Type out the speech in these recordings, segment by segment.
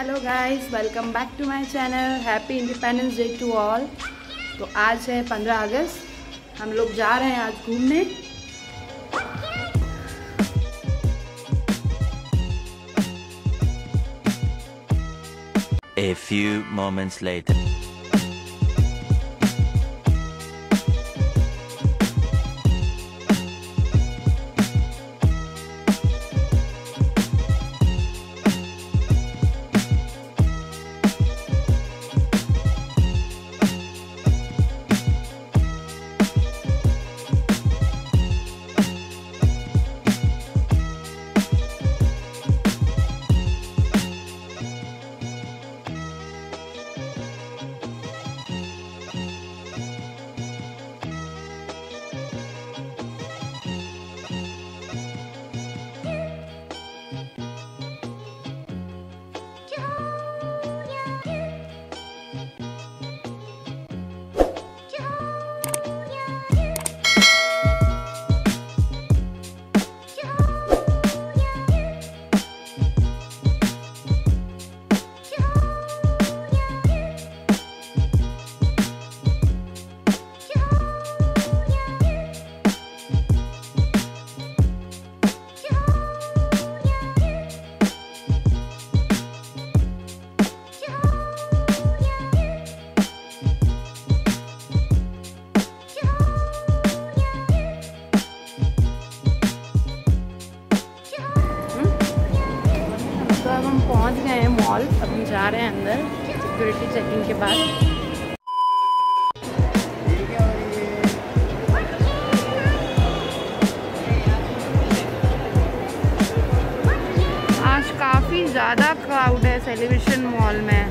Hello guys, welcome back to my channel. Happy independence day to all. तो आज है 15 अगस्त। हम लोग जा रहे हैं आज घूमने। A few moments later. अब हम पहुंच गए हैं मॉल। अब हम जा रहे हैं अंदर सिक्योरिटी चेकिंग के बाद। आज काफ़ी ज़्यादा क्राउड है सेलिब्रेशन मॉल में।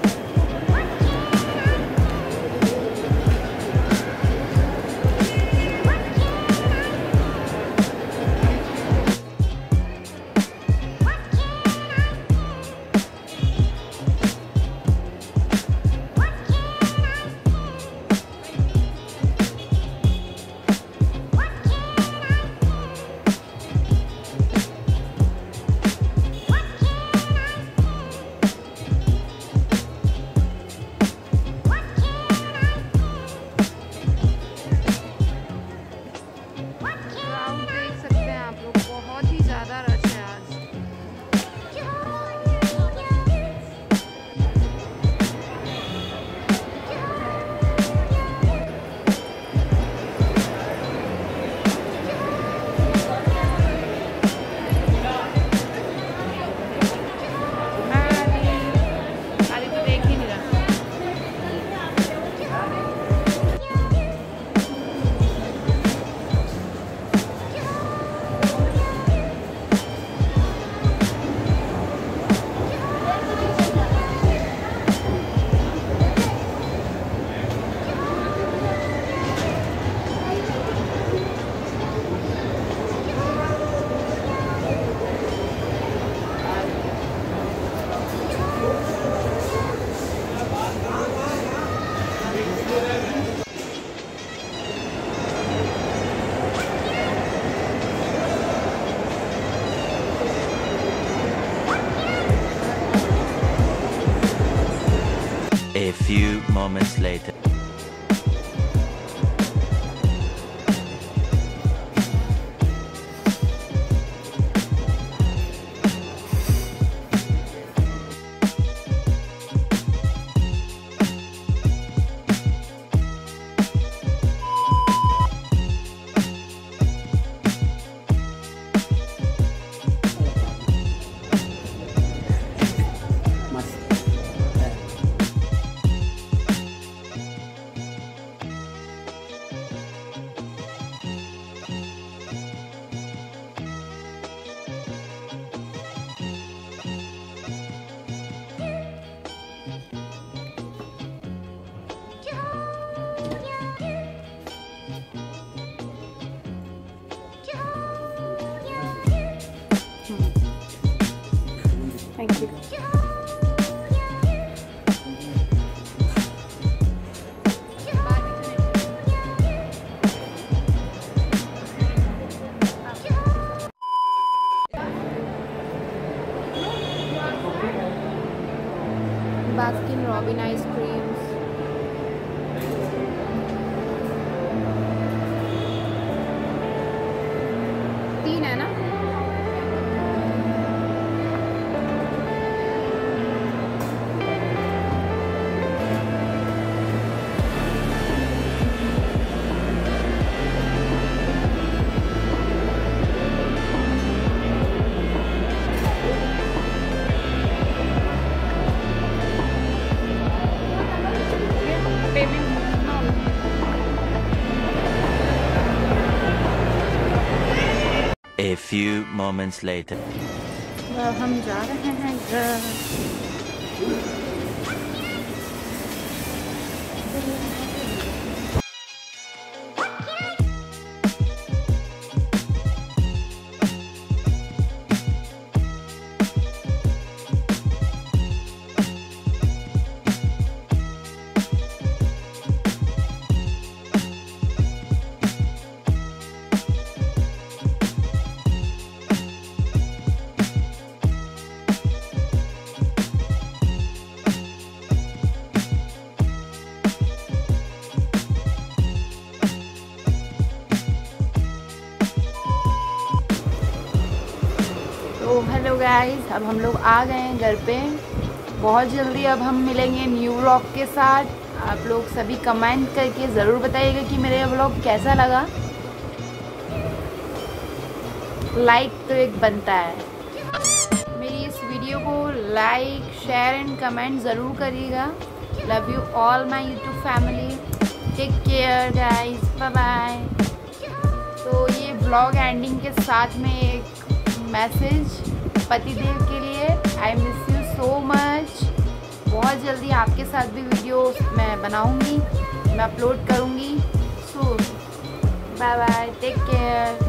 A few moments later. Baskin Robin ice creams. तीन है ना? A few moments later. हम जा रहे हैं घर। तो हेलो गाइस, अब हम लोग आ गए हैं घर पे। बहुत जल्दी अब हम मिलेंगे न्यू व्लॉग के साथ। आप लोग सभी कमेंट करके ज़रूर बताइएगा कि मेरा ये व्लॉग कैसा लगा। लाइक तो एक बनता है। मेरी इस वीडियो को लाइक शेयर एंड कमेंट ज़रूर करिएगा। Love you all my YouTube family. Take care guys, bye bye. तो ये व्लॉग एंडिंग के साथ में एक मैसेज पतिदेव के लिए, I miss you so much. बहुत जल्दी आपके साथ भी वीडियो मैं बनाऊंगी, मैं अपलोड करूंगी। So bye bye, take care.